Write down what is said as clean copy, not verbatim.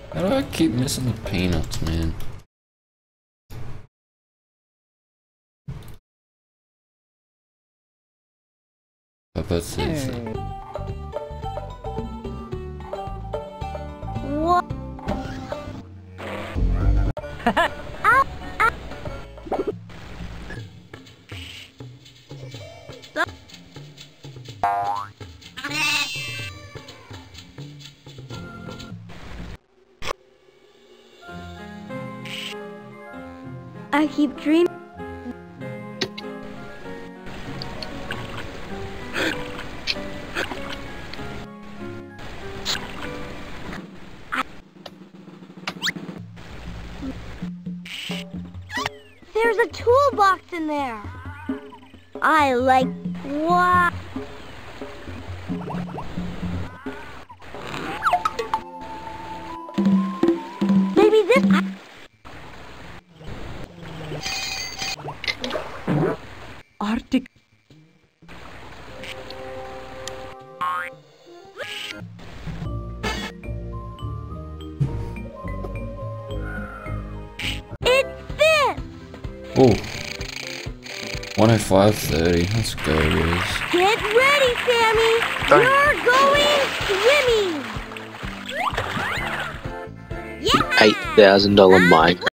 How do I keep missing the peanuts, man? That's this. What? I keep dreaming. There's a toolbox in there. I like what? Maybe this. Arctic. It's this. Oh. 105.30. Let's go, guys. Get ready, Sammy. You're going swimming. Yeah. $8,000 Minecraft.